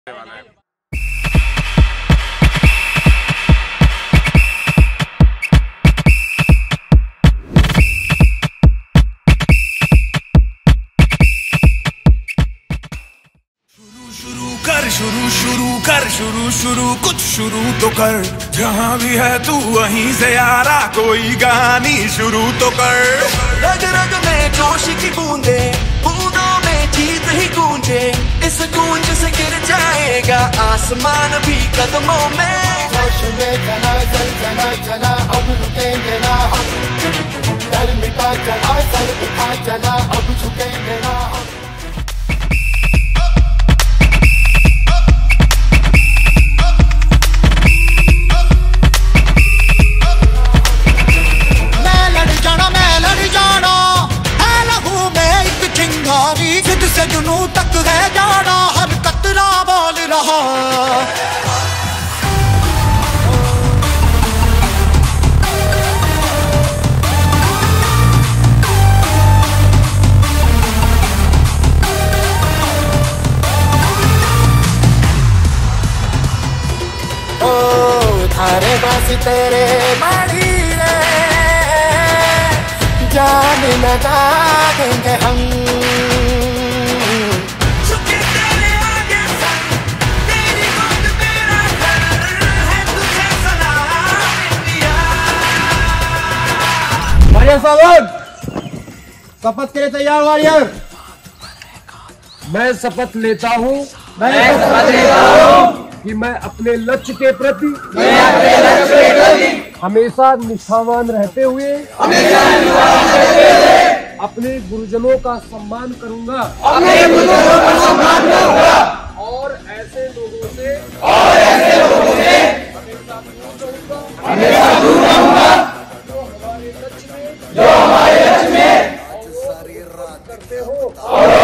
वाला है। शुरू कुछ शुरू तो कर, जहाँ भी है तू वहीं से यारा कोई कहानी शुरू तो कर। रग रग में जोश की बूंदे, बूंदों में जीत ही गूंजे, इस गूंज से गिर जाएगा आसमान भी कदमों में। जोश में चला चल चला अब रुकेंगे ना हम, डर मिटा चला सर उठा चला अब झुकेंगे ना हम। जिद से जुनू तक है जाना, हर कतरा बोल रहा। ओ थारे बासी तेरे मारी रे, जान लगा देंगे हम। शपथ के लिए तैयार वॉरियर। मैं शपथ लेता हूँ कि मैं अपने लक्ष्य के प्रति हमेशा निष्ठावान रहते हुए अपने गुरुजनों का सम्मान करूंगा और ऐसे लोगों से हमेशा दूर रहूंगा जो हमारे लक्ष्य में करते हो और